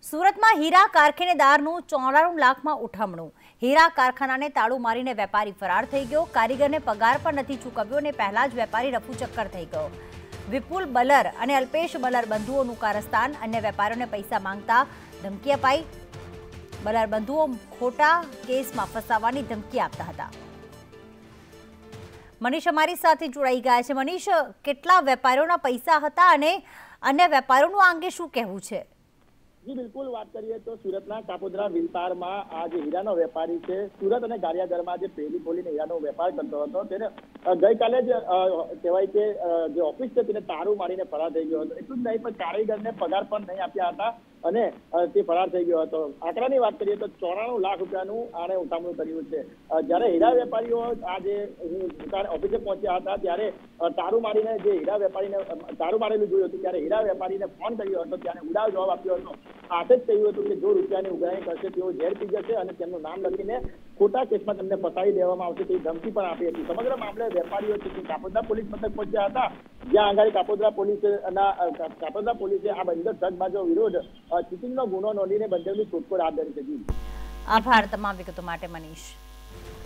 સુરતમાં હીરા કારખાનેદારનું 94 લાખમાં ઉઠમણું। હીરા કારખાનાને તાળું મારીને વેપારી ફરાર થઈ ગયો। કારીગરને પગાર પણ નથી ચૂકવ્યો અને પહેલા જ વેપારી રફુચક્કર થઈ ગયો। વિપુલ બલર અને અલ્પેશ બલર બંધુઓનું કારસ્તાન। અન્ય વેપારીઓને પૈસા માંગતા ધમકી અપાઈ। બલર બંધુઓ ખોટા કેસમાં ફસાવવાની ધમકી આપતા હતા। મનીષ અમારી સાથે જોડાઈ ગયા છે। મનીષ, કેટલા વેપારીઓના પૈસા હતા અને અન્ય વેપારીઓનું આ અંગે શું કહેવું છે? जी बिल्कुल बात करिए तो सूरतना कापोद्रा विस्तार में आज हीरानो वेपारी है सूरत और गारियादर में पहली खोलीने हीरानो वेपार करतो हतो। तेने गई काले ज कहेवाय के जे ऑफिस छे तेने तारू मारीने फरार थई गयो हतो। एटલું જ નહીં પણ કારીગરને પગાર પણ નહીં આપ્યા હતા અને તે ફરાર થઈ ગયો હતો। આંકડાની વાત કરીએ તો 94 લાખ રૂપિયાનું આણે ઉઠામણું કર્યું છે। જ્યારે હીરા વેપારીઓ આજે દુકાન ઓફિસે પહોંચ્યા હતા ત્યારે તારું મારીને જે હીરા વેપારીને તારું મારેલું જોયું હતું ત્યારે હીરા વેપારીને ફોન કર્યો હતો ત્યારે ઉડાવ જવાબ આપ્યો હતો। સાથે જ કહ્યું હતું કે જો રૂપિયાની ઉઘરાણી કરશે તેઓ ઝેર પી જશે અને તેમનું નામ લખીને ખોટા કેસમાં તેમને ફસાવી દેવામાં આવશે તેવી ધમકી પણ આપી હતી। સમગ્ર મામલે વેપારીઓ કાપોદ્રા પોલીસ મથક પહોંચ્યા હતા જ્યાં આગળ કાપોદ્રા પોલીસે આ બંદર ઠગબાજો વિરુદ્ધ ચીટિંગનો ગુનો નોંધીને બંદરની શોધખોળ હાથ ધરી છે। આભાર તમામ વિગતો માટે મનીષ।